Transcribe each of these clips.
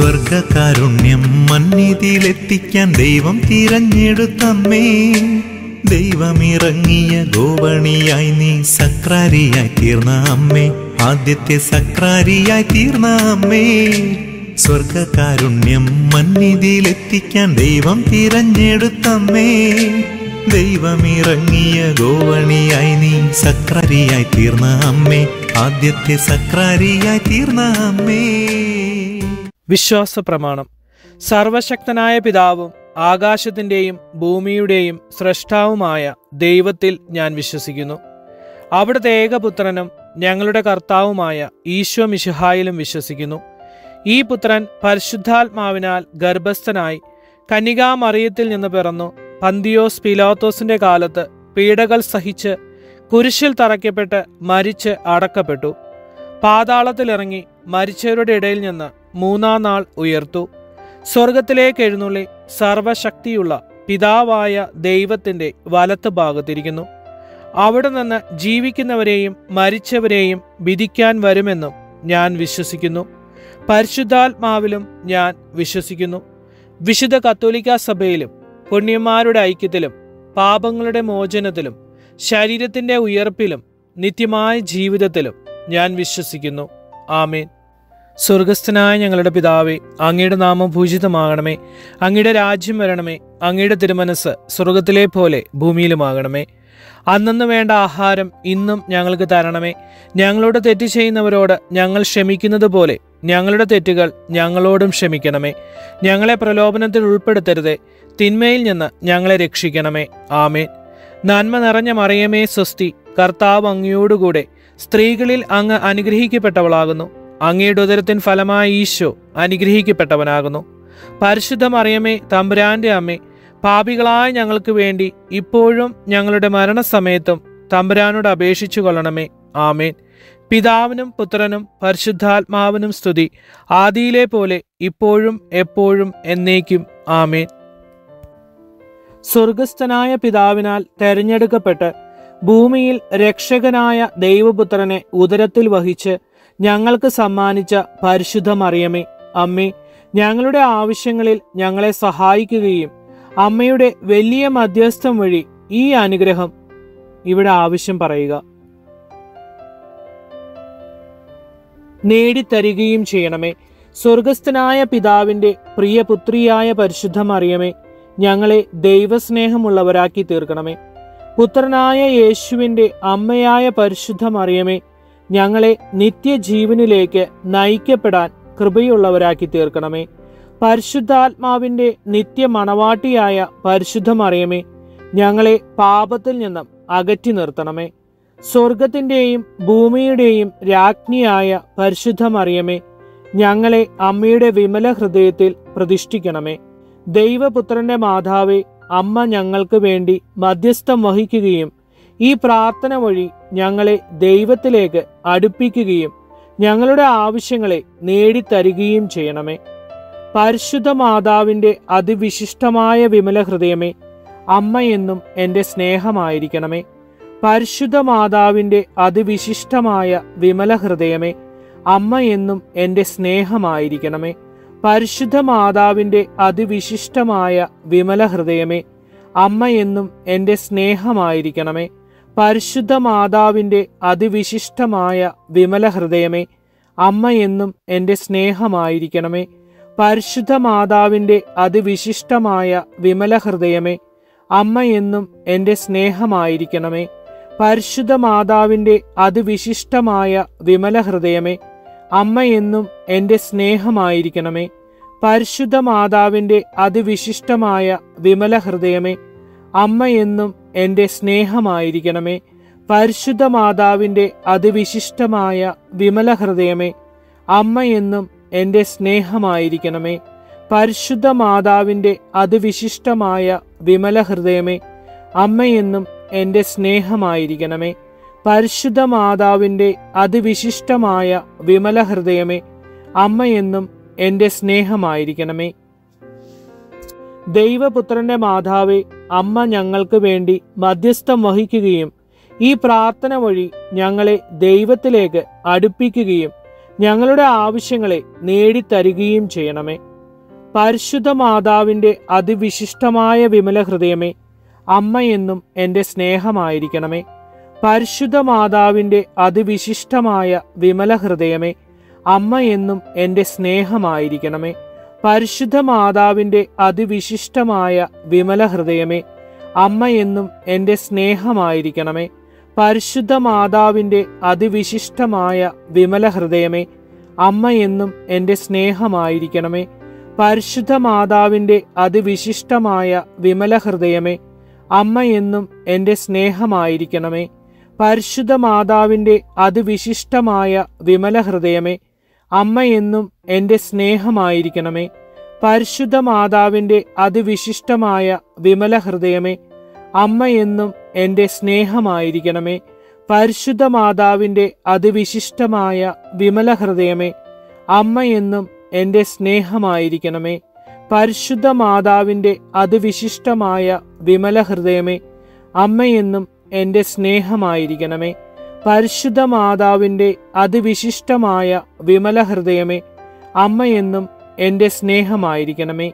സ്വർഗകാരുണ്യം മന്നിതിയിലെത്തിക്കാൻ ദൈവം തിരഞ്ഞെടുത്തമ്മേ. ദൈവമിറങ്ങിയ ഗോവണിയായി നീ സക്രാരിയായി തീർന്ന അമ്മേ, ആദ്യത്തെ സക്രാരിയായി തീർന്ന അമ്മേ. സ്വർഗകാരുണ്യം മന്നിതിയിലെത്തിക്കാൻ ദൈവം തിരഞ്ഞെടുത്തമ്മേ. ദൈവമിറങ്ങിയ ഗോവണിയായി നീ സക്രാരിയായി തീർന്ന അമ്മേ, ആദ്യത്തെ സക്രാരിയായി തീർന്ന അമ്മേ. വിശ്വാസ പ്രമാണം. സർവശക്തനായ പിതാവും ആകാശത്തിൻ്റെയും ഭൂമിയുടെയും സ്രഷ്ടാവുമായ ദൈവത്തിൽ ഞാൻ വിശ്വസിക്കുന്നു. അവിടുത്തെ ഏകപുത്രനും ഞങ്ങളുടെ കർത്താവുമായ ഈശോ മിശിഹായിലും വിശ്വസിക്കുന്നു. ഈ പുത്രൻ പരിശുദ്ധാത്മാവിനാൽ ഗർഭസ്ഥനായി കന്യകാമറിയത്തിൽ നിന്ന് പിറന്നു, പന്തിയോസ് പീലാത്തോസിന്റെ കാലത്ത് പീഡകൾ സഹിച്ച് കുരിശിൽ തറയ്ക്കപ്പെട്ട് മരിച്ച് അടക്കപ്പെട്ടു. പാതാളത്തിലിറങ്ങി മരിച്ചവരുടെ ഇടയിൽ നിന്ന് മൂന്നാം നാൾ ഉയർത്തു. സ്വർഗത്തിലേക്ക് എഴുന്നള്ളി സർവശക്തിയുള്ള പിതാവായ ദൈവത്തിന്റെ വലത്ത് ഭാഗത്തിരിക്കുന്നു. അവിടെ നിന്ന് ജീവിക്കുന്നവരെയും മരിച്ചവരെയും വിധിക്കാൻ വരുമെന്നും ഞാൻ വിശ്വസിക്കുന്നു. പരിശുദ്ധാത്മാവിലും ഞാൻ വിശ്വസിക്കുന്നു. വിശുദ്ധ കത്തോലിക്കാ സഭയിലും പുണ്യന്മാരുടെ ഐക്യത്തിലും പാപങ്ങളുടെ മോചനത്തിലും ശരീരത്തിന്റെ ഉയർപ്പിലും നിത്യമായ ജീവിതത്തിലും ഞാൻ വിശ്വസിക്കുന്നു. ആമേൻ. സ്വർഗസ്ഥനായ ഞങ്ങളുടെ പിതാവേ, അങ്ങയുടെ നാമം പൂജിതമാകണമേ. അങ്ങയുടെ രാജ്യം വരണമേ. അങ്ങയുടെ തിരുമനസ് സ്വർഗത്തിലെ പോലെ ഭൂമിയിലുമാകണമേ. അന്നന്ന് വേണ്ട ആഹാരം ഇന്നും ഞങ്ങൾക്ക് തരണമേ. ഞങ്ങളോട് തെറ്റ് ചെയ്യുന്നവരോട് ഞങ്ങൾ ക്ഷമിക്കുന്നത് പോലെ ഞങ്ങളുടെ തെറ്റുകൾ ഞങ്ങളോടും ക്ഷമിക്കണമേ. ഞങ്ങളെ പ്രലോഭനത്തിൽ ഉൾപ്പെടുത്തരുതേ, തിന്മയിൽ നിന്ന് ഞങ്ങളെ രക്ഷിക്കണമേ. ആമേൻ. നന്മ നിറഞ്ഞ മറിയമേ സ്വസ്തി, കർത്താവ് അങ്ങയോടുകൂടെ സ്ത്രീകളിൽ അങ്ങ് അനുഗ്രഹിക്കപ്പെട്ടവളാകുന്നു. അങ്ങയുടെ ഉദരത്തിൻ ഫലമായ ഈശോ അനുഗ്രഹിക്കപ്പെട്ടവനാകുന്നു. പരിശുദ്ധ മറിയമേ, തമ്പുരാന്റെ അമ്മേ, പാപികളായ ഞങ്ങൾക്ക് വേണ്ടി ഇപ്പോഴും ഞങ്ങളുടെ മരണസമയത്തും തമ്പുരാനോട് അപേക്ഷിച്ചു കൊള്ളണമേ. ആമേൻ. പിതാവിനും പുത്രനും പരിശുദ്ധാത്മാവിനും സ്തുതി, ആദിയിലെ പോലെ ഇപ്പോഴും എപ്പോഴും എന്നേക്കും. ആമേൻ. സ്വർഗസ്ഥനായ പിതാവിനാൽ തെരഞ്ഞെടുക്കപ്പെട്ട് ഭൂമിയിൽ രക്ഷകനായ ദൈവപുത്രനെ ഉദരത്തിൽ വഹിച്ച് ഞങ്ങൾക്ക് സമ്മാനിച്ച പരിശുദ്ധ മറിയമേ, അമ്മേ, ഞങ്ങളുടെ ആവശ്യങ്ങളിൽ ഞങ്ങളെ സഹായിക്കുകയും അമ്മയുടെ വലിയ മധ്യസ്ഥം വഴി ഈ അനുഗ്രഹം ഇവിടെ ആവശ്യം പറയുക നേടിത്തരികയും ചെയ്യണമേ. സ്വർഗസ്ഥനായ പിതാവിന്റെ പ്രിയപുത്രിയായ പരിശുദ്ധ മറിയമേ, ഞങ്ങളെ ദൈവസ്നേഹമുള്ളവരാക്കി തീർക്കണമേ. പുത്രനായ യേശുവിന്റെ അമ്മയായ പരിശുദ്ധ മറിയമേ, ഞങ്ങളെ നിത്യജീവനിലേക്ക് നയിക്കപ്പെടാൻ കൃപയുള്ളവരാക്കി തീർക്കണമേ. പരിശുദ്ധാത്മാവിന്റെ നിത്യമണവാട്ടിയായ പരിശുദ്ധ മറിയമേ, ഞങ്ങളെ പാപത്തിൽ നിന്നും അകറ്റി നിർത്തണമേ. സ്വർഗത്തിന്റെയും ഭൂമിയുടെയും രാജ്ഞിയായ പരിശുദ്ധ മറിയമേ, ഞങ്ങളെ അമ്മയുടെ വിമല ഹൃദയത്തിൽ പ്രതിഷ്ഠിക്കണമേ. ദൈവപുത്രന്റെ മാതാവേ, അമ്മ ഞങ്ങൾക്ക് വേണ്ടി മധ്യസ്ഥം വഹിക്കുകയും ഈ പ്രാർത്ഥന വഴി ഞങ്ങളെ ദൈവത്തിലേക്ക് അടുപ്പിക്കുകയും ഞങ്ങളുടെ ആവശ്യങ്ങളെ നേടിത്തരികയും ചെയ്യണമേ. പരിശുദ്ധ മാതാവിന്റെ അതിവിശിഷ്ടമായ വിമല ഹൃദയമേ, അമ്മ എന്നും എൻ്റെ സ്നേഹമായിരിക്കണമേ. പരിശുദ്ധ മാതാവിന്റെ അതിവിശിഷ്ടമായ വിമല ഹൃദയമേ, അമ്മ എന്നും എൻ്റെ സ്നേഹമായിരിക്കണമേ. പരിശുദ്ധ മാതാവിന്റെ അതിവിശിഷ്ടമായ വിമല ഹൃദയമേ, അമ്മ എന്നും എൻ്റെ സ്നേഹമായിരിക്കണമേ. പരിശുദ്ധ മാതാവിന്റെ അതിവിശിഷ്ടമായ വിമല ഹൃദയമേ, അമ്മ എന്നും എൻ്റെ സ്നേഹമായിരിക്കണമേ. പരിശുദ്ധ മാതാവിന്റെ അതിവിശിഷ്ടമായ വിമല ഹൃദയമേ, അമ്മ എന്നും എൻ്റെ സ്നേഹമായിരിക്കണമേ. പരിശുദ്ധ മാതാവിന്റെ അതിവിശിഷ്ടമായ വിമല ഹൃദയമേ, അമ്മ എന്നും എൻ്റെ സ്നേഹമായിരിക്കണമേ. പരിശുദ്ധ മാതാവിന്റെ അതിവിശിഷ്ടമായ വിമല ഹൃദയമേ, അമ്മ എന്നും എൻ്റെ സ്നേഹമായിരിക്കണമേ. പരിശുദ്ധ മാതാവിന്റെ അതിവിശിഷ്ടമായ വിമല ഹൃദയമേ, അമ്മ എന്നും എൻ്റെ സ്നേഹമായിരിക്കണമേ. പരിശുദ്ധ മാതാവിന്റെ അതിവിശിഷ്ടമായ വിമല ഹൃദയമേ, അമ്മ എന്നും എൻ്റെ സ്നേഹമായിരിക്കണമേ. പരിശുദ്ധ മാതാവിന്റെ അതിവിശിഷ്ടമായ വിമല ഹൃദയമേ, അമ്മ എന്നും എൻ്റെ സ്നേഹമായിരിക്കണമേ. ദൈവപുത്രന്റെ മാതാവേ, അമ്മ ഞങ്ങൾക്ക് വേണ്ടി മധ്യസ്ഥം വഹിക്കുകയും ഈ പ്രാർത്ഥന വഴി ഞങ്ങളെ ദൈവത്തിലേക്ക് അടുപ്പിക്കുകയും ഞങ്ങളുടെ ആവശ്യങ്ങളെ നേടിത്തരികയും ചെയ്യണമേ. പരിശുദ്ധ മാതാവിൻ്റെ അതിവിശിഷ്ടമായ വിമല ഹൃദയമേ, അമ്മ എന്നും എൻ്റെ സ്നേഹമായിരിക്കണമേ. പരിശുദ്ധ മാതാവിൻ്റെ അതിവിശിഷ്ടമായ വിമല ഹൃദയമേ, അമ്മ എന്നും എൻ്റെ സ്നേഹമായിരിക്കണമേ. പരിശുദ്ധ മാതാവിൻ്റെ അതിവിശിഷ്ടമായ വിമല ഹൃദയമേ, അമ്മ എന്നും എൻ്റെ സ്നേഹമായിരിക്കണമേ. പരിശുദ്ധ മാതാവിൻ്റെ അതിവിശിഷ്ടമായ വിമല ഹൃദയമേ, അമ്മ എന്നും എൻ്റെ സ്നേഹമായിരിക്കണമേ. പരിശുദ്ധ മാതാവിൻ്റെ അതിവിശിഷ്ടമായ വിമല ഹൃദയമേ, അമ്മ എന്നും എൻ്റെ സ്നേഹമായിരിക്കണമേ. പരിശുദ്ധ മാതാവിൻ്റെ അതിവിശിഷ്ടമായ വിമല ഹൃദയമേ, അമ്മ എന്നും എൻ്റെ സ്നേഹമായിരിക്കണമേ. പരിശുദ്ധ മാതാവിൻ്റെ അതിവിശിഷ്ടമായ വിമല ഹൃദയമേ, അമ്മ എന്നും എൻ്റെ സ്നേഹമായിരിക്കണമേ. പരിശുദ്ധ മാതാവിൻ്റെ അതിവിശിഷ്ടമായ വിമല ഹൃദയമേ, അമ്മ എന്നും എൻ്റെ സ്നേഹമായിരിക്കണമേ. പരിശുദ്ധ മാതാവിൻ്റെ അതിവിശിഷ്ടമായ വിമല ഹൃദയമേ, അമ്മ എന്നും എൻ്റെ സ്നേഹമായിരിക്കണമേ. പരിശുദ്ധ മാതാവിൻ്റെ അതിവിശിഷ്ടമായ വിമല ഹൃദയമേ, അമ്മ എന്നും എൻ്റെ സ്നേഹമായിരിക്കണമേ.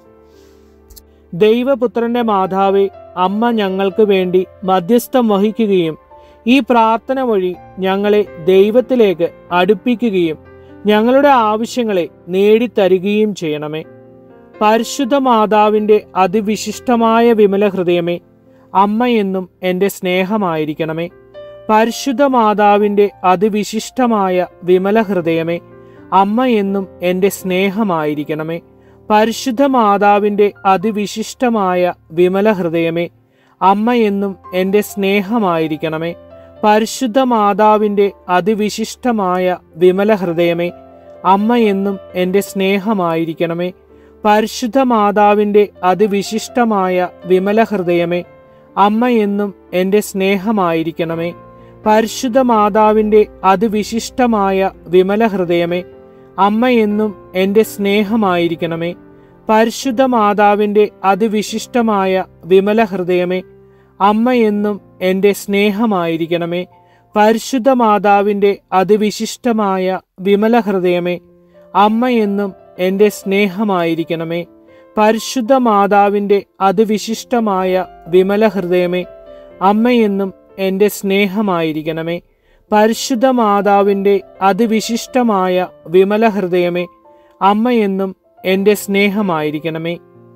ദൈവപുത്രന്റെ മാതാവേ, അമ്മ ഞങ്ങൾക്ക് വേണ്ടി മധ്യസ്ഥം വഹിക്കുകയും ഈ പ്രാർത്ഥന വഴി ഞങ്ങളെ ദൈവത്തിലേക്ക് അടുപ്പിക്കുകയും ഞങ്ങളുടെ ആവശ്യങ്ങളെ നേടിത്തരികയും ചെയ്യണമേ. പരിശുദ്ധ മാതാവിൻ്റെ അതിവിശിഷ്ടമായ വിമല ഹൃദയമേ, അമ്മ എന്നും എൻ്റെ സ്നേഹമായിരിക്കണമേ. പരിശുദ്ധ മാതാവിൻ്റെ അതിവിശിഷ്ടമായ വിമല ഹൃദയമേ, അമ്മ എന്നും എൻ്റെ സ്നേഹമായിരിക്കണമേ. പരിശുദ്ധ മാതാവിൻ്റെ അതിവിശിഷ്ടമായ വിമല ഹൃദയമേ, അമ്മ എന്നും എൻ്റെ സ്നേഹമായിരിക്കണമേ. പരിശുദ്ധ മാതാവിൻ്റെ അതിവിശിഷ്ടമായ വിമല ഹൃദയമേ, അമ്മ എന്നും എൻ്റെ സ്നേഹമായിരിക്കണമേ. പരിശുദ്ധ മാതാവിൻ്റെ അതിവിശിഷ്ടമായ വിമല ഹൃദയമേ, അമ്മ എന്നും എൻ്റെ സ്നേഹമായിരിക്കണമേ. പരിശുദ്ധ മാതാവിൻ്റെ അതിവിശിഷ്ടമായ വിമല ഹൃദയമേ, അമ്മ എന്നും എൻ്റെ സ്നേഹമായിരിക്കണമേ. പരിശുദ്ധ മാതാവിൻ്റെ അതിവിശിഷ്ടമായ വിമല ഹൃദയമേ, അമ്മ എന്നും എൻ്റെ സ്നേഹമായിരിക്കണമേ. പരിശുദ്ധ മാതാവിൻ്റെ അതിവിശിഷ്ടമായ വിമല ഹൃദയമേ, അമ്മ എന്നും എൻ്റെ സ്നേഹമായിരിക്കണമേ. പരിശുദ്ധ മാതാവിൻ്റെ അതിവിശിഷ്ടമായ വിമല ഹൃദയമേ, അമ്മ എന്നും എൻ്റെ സ്നേഹമായിരിക്കണമേ. പരിശുദ്ധ മാതാവിൻ്റെ അതിവിശിഷ്ടമായ വിമല ഹൃദയമേ, അമ്മ എന്നും എൻ്റെ സ്നേഹമായിരിക്കണമേ.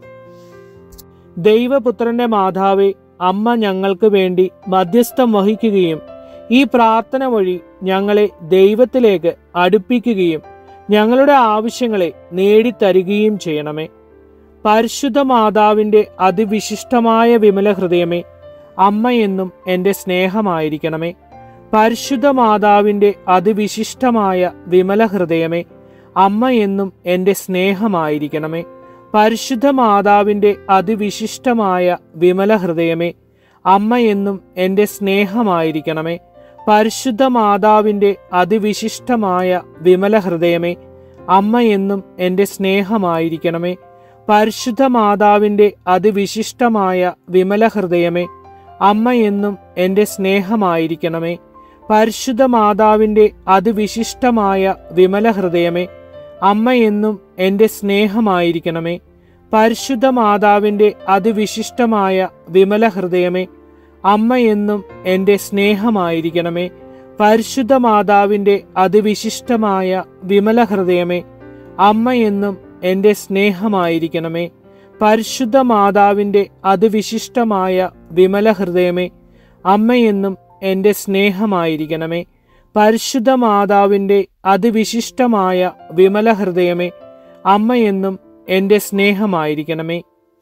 ദൈവപുത്രന്റെ മാതാവേ, അമ്മ ഞങ്ങൾക്ക് വേണ്ടി മധ്യസ്ഥം വഹിക്കുകയും ഈ പ്രാർത്ഥന വഴി ഞങ്ങളെ ദൈവത്തിലേക്ക് അടുപ്പിക്കുകയും ഞങ്ങളുടെ ആവശ്യങ്ങളെ നേടിത്തരികയും ചെയ്യണമേ. പരിശുദ്ധ മാതാവിൻ്റെ അതിവിശിഷ്ടമായ വിമല ഹൃദയമേ, അമ്മ എന്നും എൻ്റെ സ്നേഹമായിരിക്കണമേ. പരിശുദ്ധ മാതാവിൻ്റെ അതിവിശിഷ്ടമായ വിമല ഹൃദയമേ, അമ്മ എന്നും എൻ്റെ സ്നേഹമായിരിക്കണമേ. പരിശുദ്ധ മാതാവിൻ്റെ അതിവിശിഷ്ടമായ വിമല ഹൃദയമേ, അമ്മ എന്നും എൻ്റെ സ്നേഹമായിരിക്കണമേ. പരിശുദ്ധ മാതാവിൻ്റെ അതിവിശിഷ്ടമായ വിമല ഹൃദയമേ, അമ്മ എന്നും എൻ്റെ സ്നേഹമായിരിക്കണമേ. പരിശുദ്ധ മാതാവിൻ്റെ അതിവിശിഷ്ടമായ വിമല ഹൃദയമേ, അമ്മ എന്നും എൻ്റെ സ്നേഹമായിരിക്കണമേ. പരിശുദ്ധ മാതാവിൻ്റെ അതിവിശിഷ്ടമായ വിമല ഹൃദയമേ, അമ്മ എന്നും എൻ്റെ സ്നേഹമായിരിക്കണമേ. പരിശുദ്ധ മാതാവിൻ്റെ അതിവിശിഷ്ടമായ വിമല ഹൃദയമേ, അമ്മ എന്നും എൻ്റെ സ്നേഹമായിരിക്കണമേ. പരിശുദ്ധ മാതാവിൻ്റെ അതിവിശിഷ്ടമായ വിമല ഹൃദയമേ, അമ്മ എന്നും എൻ്റെ സ്നേഹമായിരിക്കണമേ. പരിശുദ്ധ മാതാവിൻ്റെ അതിവിശിഷ്ടമായ വിമല ഹൃദയമേ, അമ്മ എന്നും എൻ്റെ സ്നേഹമായിരിക്കണമേ. പരിശുദ്ധ മാതാവിൻ്റെ അതിവിശിഷ്ടമായ വിമല ഹൃദയമേ, അമ്മ എന്നും എൻ്റെ സ്നേഹമായിരിക്കണമേ.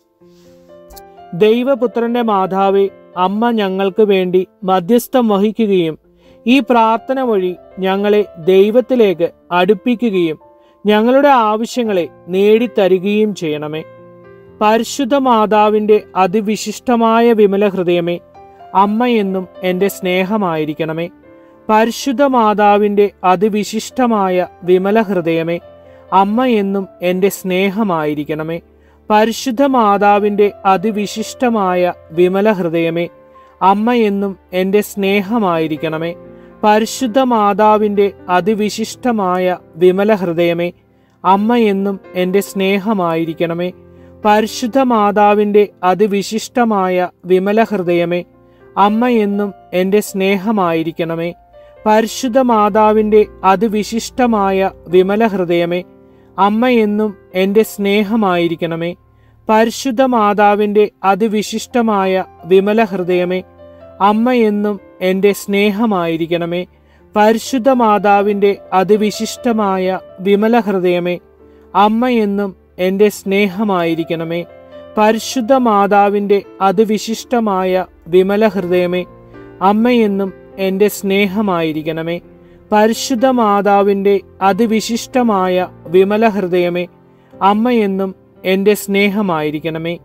ദൈവപുത്രന്റെ മാതാവേ, അമ്മ ഞങ്ങൾക്ക് വേണ്ടി മധ്യസ്ഥം വഹിക്കുകയും ഈ പ്രാർത്ഥന വഴി ഞങ്ങളെ ദൈവത്തിലേക്ക് അടുപ്പിക്കുകയും ഞങ്ങളുടെ ആവശ്യങ്ങളെ നേടിത്തരികയും ചെയ്യണമേ. പരിശുദ്ധ മാതാവിൻ്റെ അതിവിശിഷ്ടമായ വിമല ഹൃദയമേ, അമ്മ എന്നും എൻ്റെ സ്നേഹമായിരിക്കണമേ. പരിശുദ്ധ മാതാവിൻ്റെ അതിവിശിഷ്ടമായ വിമല ഹൃദയമേ, അമ്മ എന്നും എൻ്റെ സ്നേഹമായിരിക്കണമേ. പരിശുദ്ധ മാതാവിൻ്റെ അതിവിശിഷ്ടമായ വിമല ഹൃദയമേ, അമ്മ എന്നും എൻ്റെ സ്നേഹമായിരിക്കണമേ. പരിശുദ്ധ മാതാവിൻ്റെ അതിവിശിഷ്ടമായ വിമല ഹൃദയമേ, അമ്മ എന്നും എൻ്റെ സ്നേഹമായിരിക്കണമേ. പരിശുദ്ധ മാതാവിൻ്റെ അതിവിശിഷ്ടമായ വിമല ഹൃദയമേ, അമ്മ എന്നും എൻ്റെ സ്നേഹമായിരിക്കണമേ. പരിശുദ്ധ മാതാവിൻ്റെ അതിവിശിഷ്ടമായ വിമല ഹൃദയമേ, അമ്മ എന്നും എൻ്റെ സ്നേഹമായിരിക്കണമേ. പരിശുദ്ധ മാതാവിൻ്റെ അതിവിശിഷ്ടമായ വിമല ഹൃദയമേ, അമ്മ എന്നും എൻ്റെ സ്നേഹമായിരിക്കണമേ. പരിശുദ്ധ മാതാവിൻ്റെ അതിവിശിഷ്ടമായ വിമല ഹൃദയമേ, അമ്മ എന്നും എൻ്റെ സ്നേഹമായിരിക്കണമേ. പരിശുദ്ധ മാതാവിൻ്റെ അതിവിശിഷ്ടമായ വിമല ഹൃദയമേ, അമ്മ എന്നും എൻ്റെ സ്നേഹമായിരിക്കണമേ. പരിശുദ്ധ മാതാവിൻ്റെ അതിവിശിഷ്ടമായ വിമല ഹൃദയമേ, അമ്മ എന്നും എൻ്റെ സ്നേഹമായിരിക്കണമേ.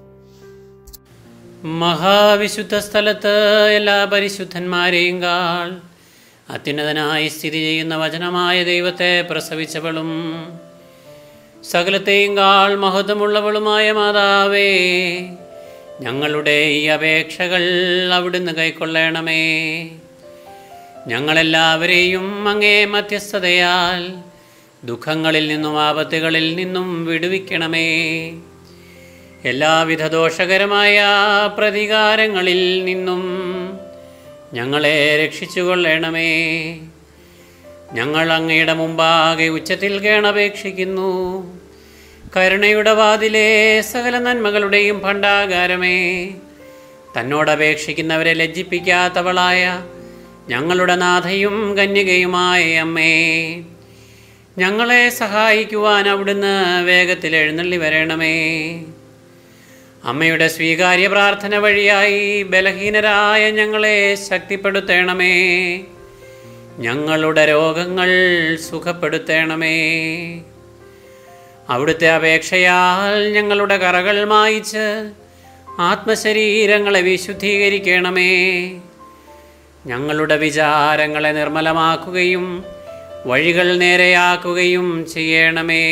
മഹാവിശുദ്ധ സ്ഥലത്ത് എല്ലാ പരിശുദ്ധന്മാരെയും കാൾ അത്യുന്നതനായി സ്ഥിതി ചെയ്യുന്ന വചനമായ ദൈവത്തെ പ്രസവിച്ചവളും സകലത്തെയും കാൾ മഹത്വമുള്ളവളുമായ മാതാവേ, ഞങ്ങളുടെ ഈ അപേക്ഷകൾ അവിടുന്ന് കൈക്കൊള്ളണമേ. ഞങ്ങളെല്ലാവരെയും അങ്ങേ മധ്യസ്ഥതയാൽ ദുഃഖങ്ങളിൽ നിന്നും ആപത്തുകളിൽ നിന്നും വിടുവിക്കണമേ. എല്ലാവിധ ദോഷകരമായ പ്രതികാരങ്ങളിൽ നിന്നും ഞങ്ങളെ രക്ഷിച്ചുകൊള്ളണമേ. ഞങ്ങൾ അങ്ങയുടെ മുമ്പാകെ ഉച്ചത്തിൽ കേണപേക്ഷിക്കുന്നു. കരുണയുടെ വാതിലെ സകല നന്മകളുടെയും ഭണ്ഡാകാരമേ, തന്നോടപേക്ഷിക്കുന്നവരെ ലജ്ജിപ്പിക്കാത്തവളായ ഞങ്ങളുടെ നാഥയും കന്യകയുമായ അമ്മേ, ഞങ്ങളെ സഹായിക്കുവാൻ അവിടുന്ന് വേഗത്തിൽ എഴുന്നള്ളി വരണമേ. അമ്മയുടെ സ്വീകാര്യ പ്രാർത്ഥന വഴിയായി ബലഹീനരായ ഞങ്ങളെ ശക്തിപ്പെടുത്തണമേ. ഞങ്ങളുടെ രോഗങ്ങൾ സുഖപ്പെടുത്തണമേ. അവിടുത്തെ അപേക്ഷയാൽ ഞങ്ങളുടെ കറകൾ മായിച്ച് ആത്മശരീരങ്ങളെ വിശുദ്ധീകരിക്കണമേ. ഞങ്ങളുടെ വിചാരങ്ങളെ നിർമ്മലമാക്കുകയും വഴികൾ നേരെയാക്കുകയും ചെയ്യണമേ.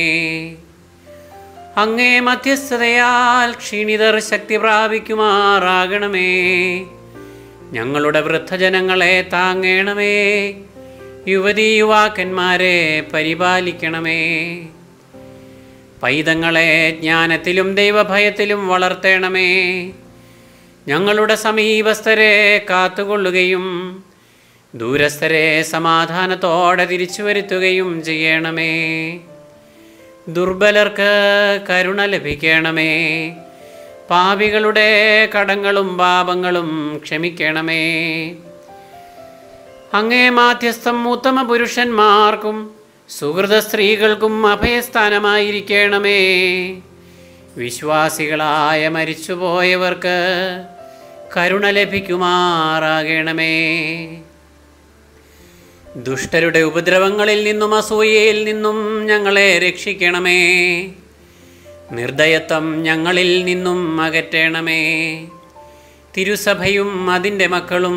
അങ്ങേ മധ്യസ്ഥതയാൽ ക്ഷീണിതർ ശക്തി പ്രാപിക്കുമാറാകണമേ. ഞങ്ങളുടെ വൃദ്ധജനങ്ങളെ താങ്ങണമേ. യുവതീ യുവാക്കന്മാരെ പരിപാലിക്കണമേ. പൈതങ്ങളെ ജ്ഞാനത്തിലും ദൈവഭയത്തിലും വളർത്തണമേ. ഞങ്ങളുടെ സമീപസ്ഥരെ കാത്തുകൊള്ളുകയും ദൂരസ്ഥരെ സമാധാനത്തോടെ തിരിച്ചു വരുത്തുകയും ചെയ്യണമേ. ദുർബലർക്ക് കരുണ ലഭിക്കണമേ. പാപികളുടെ കടങ്ങളും പാപങ്ങളും ക്ഷമിക്കണമേ. അങ്ങേ മാധ്യസ്ഥം ഉത്തമ പുരുഷന്മാർക്കും സുഹൃത സ്ത്രീകൾക്കും അഭയസ്ഥാനമായിരിക്കണമേ. വിശ്വാസികളായ മരിച്ചുപോയവർക്ക് കരുണ ലഭിക്കുമാറാകണമേ. ദുഷ്ടരുടെ ഉപദ്രവങ്ങളിൽ നിന്നും അസൂയയിൽ നിന്നും ഞങ്ങളെ രക്ഷിക്കണമേ. നിർദ്ദയത്വം ഞങ്ങളിൽ നിന്നും അകറ്റണമേ. തിരുസഭയും അതിൻ്റെ മക്കളും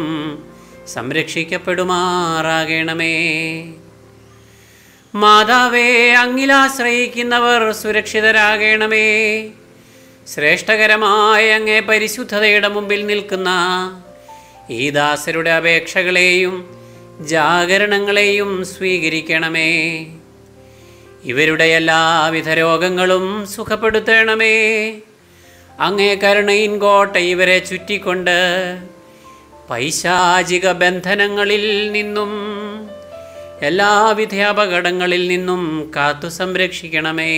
സംരക്ഷിക്കപ്പെടുമാറാകണമേ. മാതാവേ, അങ്ങിലാശ്രയിക്കുന്നവർ സുരക്ഷിതരാകണമേ. ശ്രേഷ്ഠകരമായ അങ്ങേ പരിശുദ്ധതയുടെ മുമ്പിൽ നിൽക്കുന്ന ഈ ദാസരുടെ അപേക്ഷകളെയും ജാഗരണങ്ങളെയും സ്വീകരിക്കണമേ. ഇവരുടെ എല്ലാവിധ രോഗങ്ങളും സുഖപ്പെടുത്തണമേ. അങ്ങേ കരുണയിൻ കോട്ട ഇവരെ ചുറ്റിക്കൊണ്ട് പൈശാചിക ബന്ധനങ്ങളിൽ നിന്നും എല്ലാവിധ അപകടങ്ങളിൽ നിന്നും കാത്തു സംരക്ഷിക്കണമേ.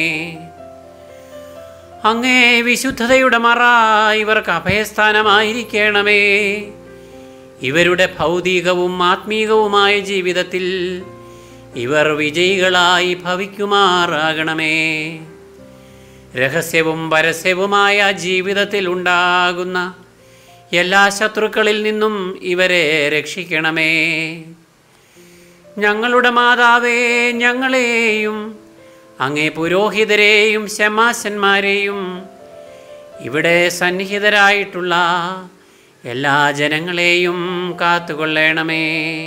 അങ്ങേ വിശുദ്ധതയുടെ മറ ഇവർക്ക് അഭയസ്ഥാനമായിരിക്കണമേ. ഇവരുടെ ഭൗതികവും ആത്മീകവുമായ ജീവിതത്തിൽ ഇവർ വിജയികളായി ഭവിക്കുമാറാകണമേ. രഹസ്യവും പരസ്യവുമായ ജീവിതത്തിൽ ഉണ്ടാകുന്ന എല്ലാ ശത്രുക്കളിൽ നിന്നും ഇവരെ രക്ഷിക്കണമേ. ഞങ്ങളുടെ മാതാവേ, ഞങ്ങളെയും അങ്ങേ പുരോഹിതരെയും ശമാശന്മാരെയും ഇവിടെ സന്നിഹിതരായിട്ടുള്ള എല്ലാ ജനങ്ങളെയും കാത്തുകൊള്ളണമേ.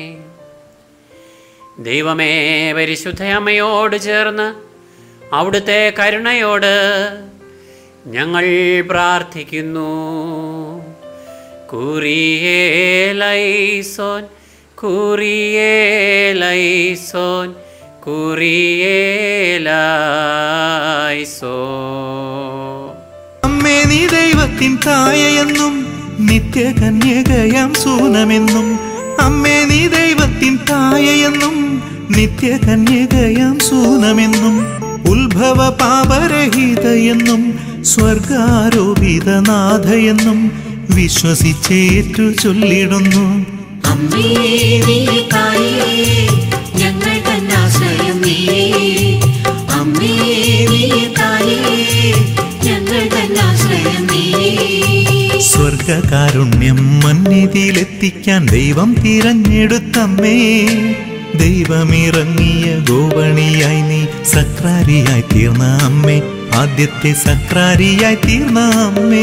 ദൈവമേ, പരിശുദ്ധ അമ്മയോട് ചേർന്ന് അവിടുത്തെ കരുണയോട് ഞങ്ങൾ പ്രാർത്ഥിക്കുന്നു. കുറിയേലൈസോൻ കുറിയേലൈസോൻ കുറിയേലൈസോ. അമ്മേ നീ ദൈവത്തിൻ തായയെന്നും നിത്യകന്യകയാം സൂനമെന്നും. അമ്മേ നീ ദൈവത്തിൻ തായയെന്നും നിത്യകന്യകയാം സൂനമെന്നും. ഉത്ഭവ പാപരഹിതയെന്നും സ്വർഗാരോപിതനാഥയെന്നും വിശ്വസിച്ചേറ്റു ചൊല്ലിടുന്നു. അമ്മേ നീ തായേ ഞങ്ങൾ തന്നാശ്രയം നീയേ. അമ്മേ നീ തായേ ഞങ്ങൾ തന്നാശ്രയം നീയേ. സ്വർഗകാരുണ്യം മന്നിതിയിലെത്തിക്കാൻ ദൈവം തിരഞ്ഞെടുത്തമ്മേ. ദൈവമിറങ്ങിയ ഗോവണിയായി നീ സക്രാരിയായി തീർന്ന അമ്മേ. ആദ്യത്തെ സക്രാരിയായി തീർന്ന അമ്മേ.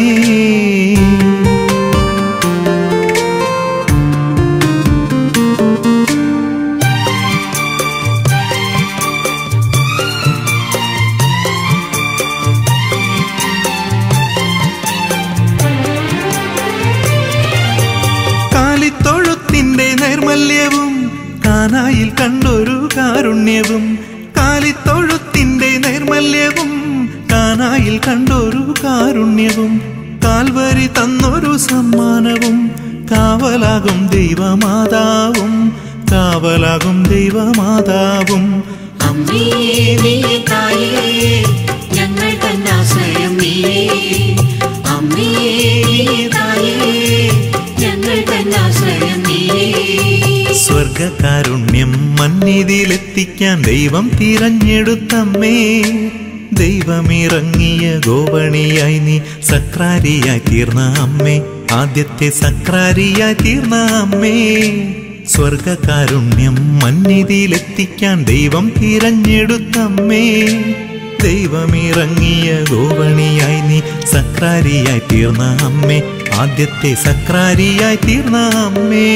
കാലിത്തൊഴുത്തിന്റെ നൈർമല്യവും കാനായിൽ കണ്ടൊരു കാരുണ്യവും. കാലിത്തൊഴുത്തിന്റെ നൈർമല്യവും കാനായിൽ കണ്ടൊരു കാരുണ്യവും. കാൽവരി തന്നൊരു സമ്മാനവും കാവലാകും ദൈവമാതാവും. കാവലാകും ദൈവമാതാവും. അമ്മേ നീ തായേ ഞങ്ങൾ തന്നാശ്രയം നീയേ. അമ്മേ നീ തായേ ഞങ്ങൾ തന്നാശ്രയം നീയേ. സ്വർഗകാരുണ്യം മന്നിതിയിലെത്തിക്കാൻ ദൈവം തിരഞ്ഞെടുത്തമ്മേ. ദൈവമിറങ്ങിയ ഗോവണിയായി നീ സക്രാരിയായി തീർന്ന അമ്മേ. ആദ്യത്തെ സക്രാരിയായി തീർന്ന അമ്മേ. സ്വർഗകാരുണ്യം മന്നിതിയിലെത്തിക്കാൻ ദൈവം തിരഞ്ഞെടുത്തമ്മേ. ദൈവമിറങ്ങിയ ഗോവണിയായി നീ സക്രാരിയായി തീർന്ന അമ്മേ. ആദ്യത്തെ സക്രാരിയായി തീർന്ന അമ്മേ.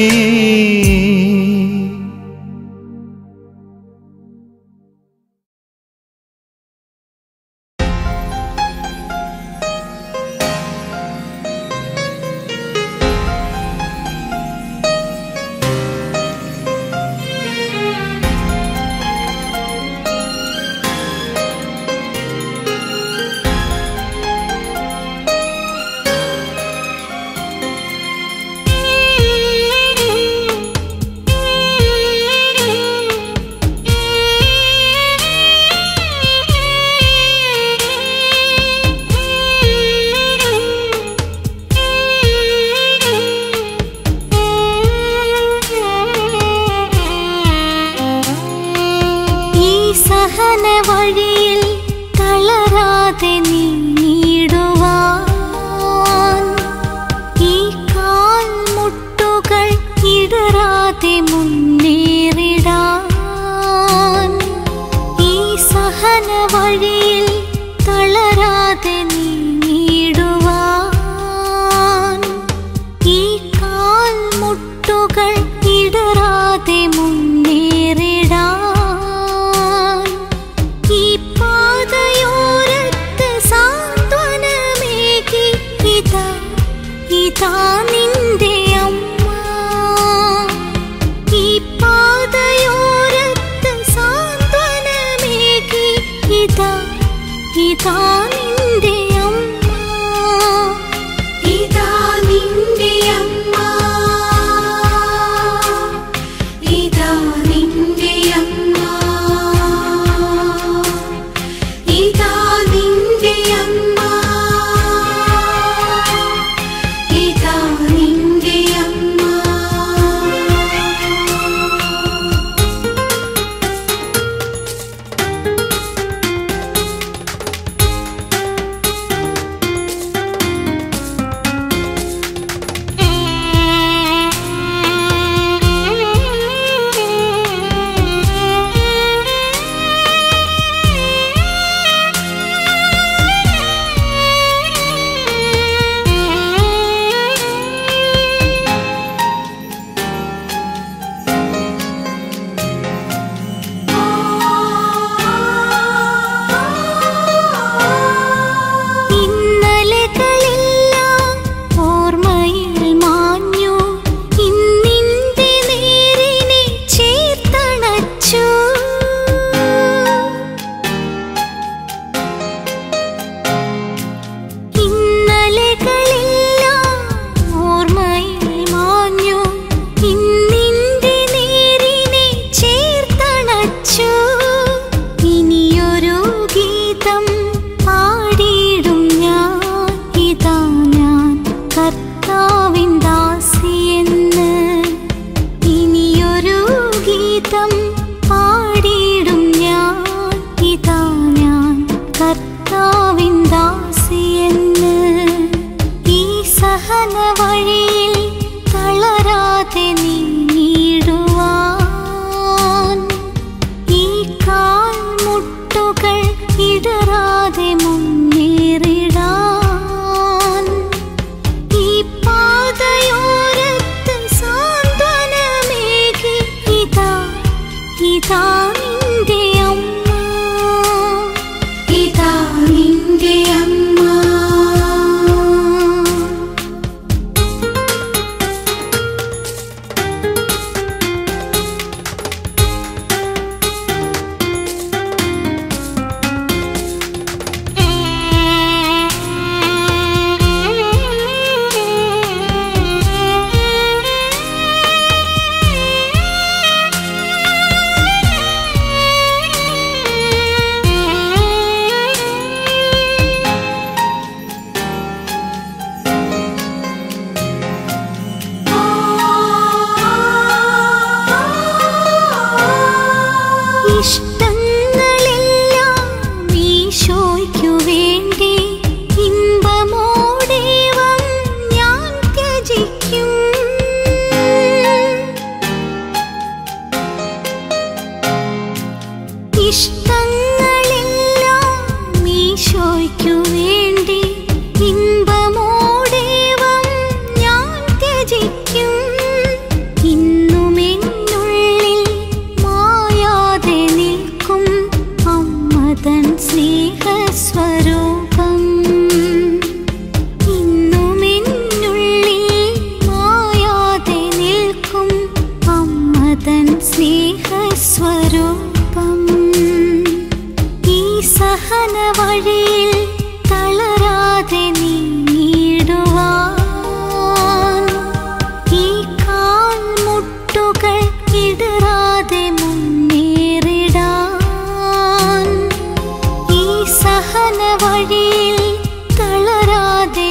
വഴിയിൽ തളരാതെ നീങ്ങിടുവാൻ, ഈ കാൽ മുട്ടുകൾ ഇടറാതെ മുന്നേറിടാൻ, ഈ സഹന വഴിയിൽ തളരാതെ നീങ്ങിടുവാൻ, ഈ കാൽ മുട്ടുകൾ ഇടറാതെ മുന്നേറിടാൻ, ഈ പാതയോരത്ത് സാന്ത്വനമേകി ഇതാ ഇതാ നിന്റെ അമ്മ, ഈ പാതയോരത്ത് സാന്ത്വനമേകി ഇതാ ഇതാ നിന്റെ അമ്മ, ഇതാ നിന്റെ അമ്മ, ഇതാ ഇതാ നിന്റെ അമ്മ, ഇതാ നിന്റെ അമ്മ. ഇഷ്ടങ്ങളെല്ലാം ഈശോയ്ക്കു വേണ്ടി ഇമ്പമോടേവം ഞാൻ ത്യജിക്കും. ഇഷ്ടങ്ങളെല്ലാം ഈശോയ്ക്കു വേണ്ടി ഇമ്പമോടേവം ഞാൻ ത്യജിക്കും. ഇന്നും എന്നുള്ളിൽ മായാതെ നിൽക്കും അമ്മ തൻ സ്നേഹസ്വരൂപം. ഇന്നും എന്നുള്ളിൽ മായാതെ നിൽക്കും അമ്മ തൻ സ്നേഹസ്വരൂപം. ഈ സഹന വഴിയിൽ തളരാതെ നീങ്ങിടുവാൻ, ഈ കാൽമുട്ടുകൾ ഇടറാതെ മുന്നേറിടാൻ, ഈ സഹന വഴിയിൽ തളരാതെ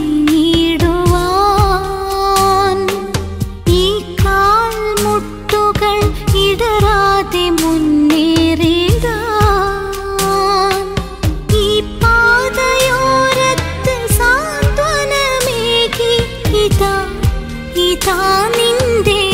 നീങ്ങിടുവാൻ, ഈ കാൽമുട്ടുകൾ ഇടറാതെ മുന്നേറിടാൻ, ഈ പാതയോരത്ത് സാന്ത്വനമേകി ഇതാ ഇതാ നിന്റെ